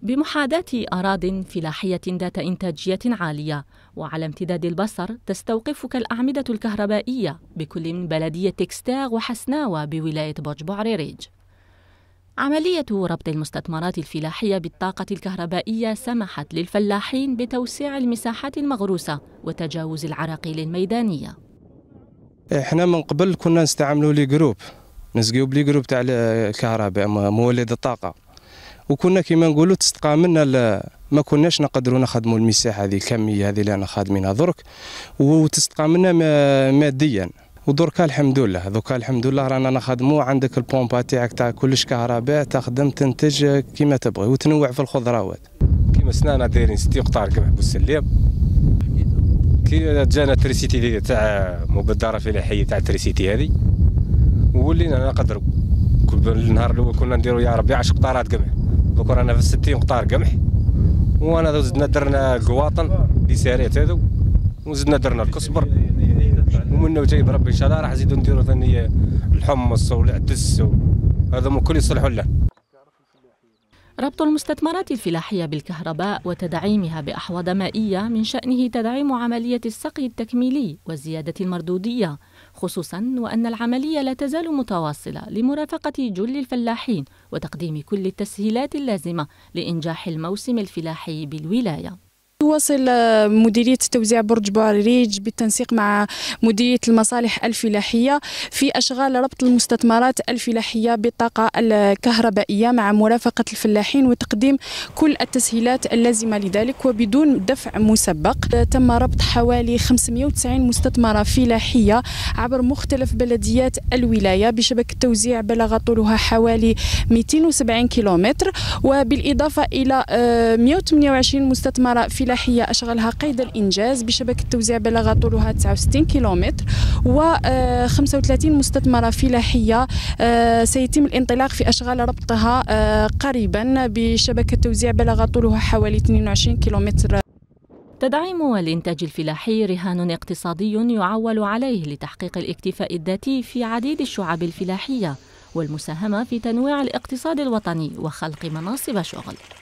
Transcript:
بمحاذاة أراضٍ فلاحية ذات إنتاجية عالية وعلى امتداد البصر تستوقفك الأعمدة الكهربائية بكل من بلدية تكستاغ وحسناوة بولاية بوج بوعريريج. عملية ربط المستثمرات الفلاحية بالطاقة الكهربائية سمحت للفلاحين بتوسيع المساحات المغروسة وتجاوز العراقيل الميدانية. احنا من قبل كنا نستعملوا لي جروب، نسقيو بلي جروب تاع الكهرباء مولد الطاقة، وكنا كيما نقولوا تستقى منا ما كناش نقدروا نخدموا المساحه هذه الكميه هذه اللي انا خادمينها درك، وتستقى منا ماديا. ودركا الحمد لله رانا نخدموا. عندك البومبا تاعك تاع كلش كهرباء، تخدم تنتج كيما تبغي وتنوع في الخضروات. كيما سنانا دايرين 60 قطار قمح بوسليم. كي جانا تريسيتي تاع مبادره فلاحيه تاع تريسيتي هذه، ولينا نقدروا. كل نهار الاول كنا نديروا يا ربي 10 قطارات قمح، دوك رانا في 60 قطار قمح. وانا زدنا درنا القواطن اللي ساريت هذو، وزدنا درنا الكصبر، ومنه جايب ربي ان شاء الله راح نزيدو نديرو ثاني الحمص والعدس، هذا كل يصلحوا لنا. ربط المستثمرات الفلاحية بالكهرباء وتدعيمها بأحواض مائية من شأنه تدعيم عملية السقي التكميلي وزيادة المردودية، خصوصاً وأن العملية لا تزال متواصلة لمرافقة جل الفلاحين وتقديم كل التسهيلات اللازمة لإنجاح الموسم الفلاحي بالولاية. تواصل مديرية توزيع برج بوعريريج بالتنسيق مع مديرية المصالح الفلاحية في أشغال ربط المستثمرات الفلاحية بالطاقة الكهربائية مع مرافقة الفلاحين وتقديم كل التسهيلات اللازمة لذلك وبدون دفع مسبق. تم ربط حوالي 590 مستثمرة فلاحية عبر مختلف بلديات الولاية بشبكة توزيع بلغ طولها حوالي 270 كيلومتر، وبالإضافة إلى 128 مستثمرة فلاحية أشغلها قيد الإنجاز بشبكة توزيع بلغ طولها 69 كيلومتر، و35 مستثمرة فلاحية سيتم الانطلاق في أشغال ربطها قريبا بشبكة توزيع بلغ طولها حوالي 22 كيلومتر. تدعيم الإنتاج الفلاحي رهان اقتصادي يعول عليه لتحقيق الاكتفاء الذاتي في عديد الشعب الفلاحية والمساهمة في تنويع الاقتصاد الوطني وخلق مناصب شغل.